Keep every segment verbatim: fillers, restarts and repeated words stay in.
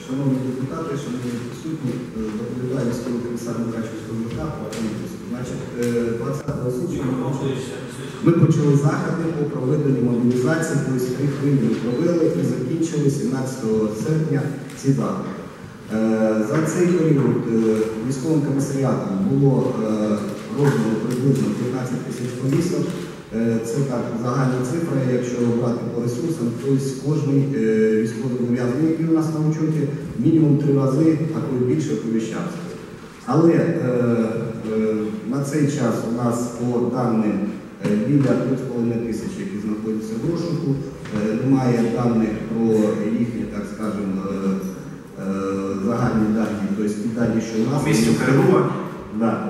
Шановні депутати, шановні присутні, доповідаю військовий комісар Мукачівського МВК по Атомівську. Значить, двадцятого січня ми почали заходи по проведенню мобілізації, тобто три хвилі провели і закінчили сімнадцятого серпня ці заходи. За цей період військовим комісаріатом було роздано приблизно п'ятнадцять тисяч повісток. Це так загальна цифра, якщо брати по ресурсам, тобто кожен військовозобов'язаний, який у нас на учоті, мінімум три рази, а то й більше повіщався. Але е, е, на цей час у нас по даним біля три з половиною тисячі, які знаходяться в розшуку, е, немає даних про їхні, так скажемо, е, е, загальні дані, тобто ті дані, що у нас... Місцю перебування? Да.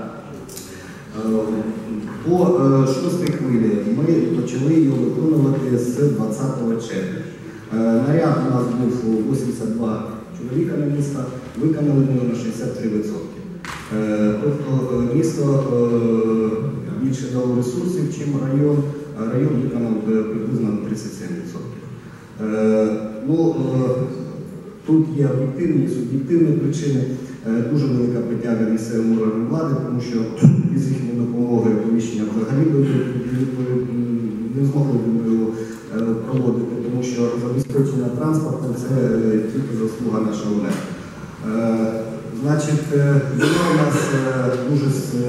По шостій хвилі ми почали її виконувати з двадцятого червня. Наряд у нас був вісімдесят два чоловіка на місто, виконали ми на шістдесят три відсотки. Тобто місто більше дало ресурсів, ніж район, а район виконав приблизно на тридцять сім відсотків. Ну, тут є об'єктивні і суб'єктивні причини. Дуже велика притяга місцевим органам влади, тому що без їхньої допомоги оповіщення взагалі не змогли б його проводити, тому що забезпечення транспорту – це тільки заслуга нашого УНЕП. Значить, було у нас дуже,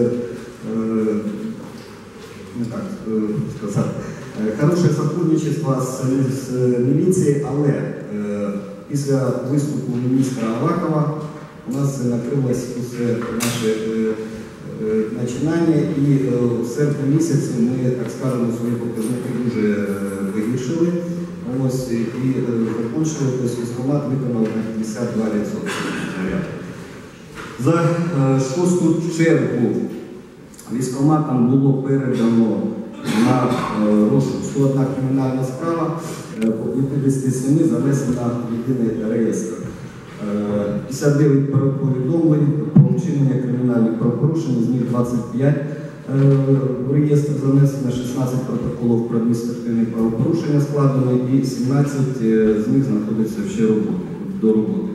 не так сказати, хороше співпрацювання з міліцією, але після виступу міністра Авакова у нас накрилось усе наше е, е, починання, і е, в серпні місяці ми, так скажемо, свої показники дуже е, вигіршили. Ось, і е, закончили, тобто військкомат виконав на п'ятдесят два відсотки. За е, шосту чергу військкоматам було передано на е, розшук сто одна кримінальна справа, е, по п'ятдесят сім занесена в єдиний реєстр. п'ятдесят дев'ять повідомлень про вчинення кримінальних правопорушень, з них двадцять п'ять в реєстр занесено, шістнадцять протоколів про адміністративні правопорушення складено і сімнадцять з них знаходяться ще роботи, до роботи.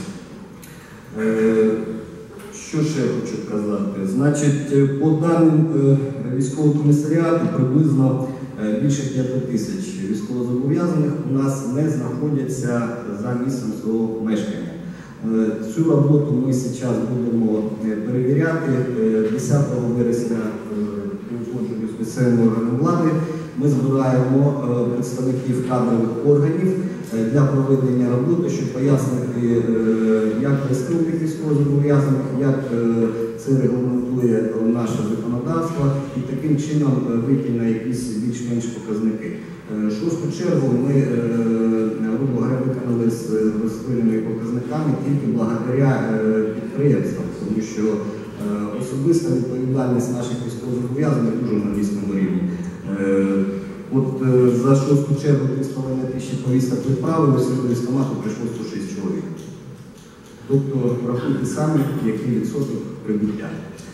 Що ще хочу сказати? Значить, по даним військового комісаріату приблизно більше п'яти тисяч військовозобов'язаних у нас не знаходяться за місцем свого мешкання. Цю роботу ми зараз будемо перевіряти. десятого вересня узгоджені з місцевими органами влади ми збираємо представників кадрових органів для проведення роботи, щоб пояснити, як вести тих військовозобов'язаних, як це регламентує наше законодавство, і таким чином вийти на якісь більш-менш показники. Шосту чергу ми, грубо говоря, виконали з розпильними показниками тільки благодаря підприємствам, тому що особиста відповідальність наших військовозобов'язаних дуже на низькому рівні. От за шосту чергу три з половиною тисячі повісток відправили, сьогодні до військкомату прийшло сто шість чоловік. Тобто, рахуйте самі, який відсоток прибуття.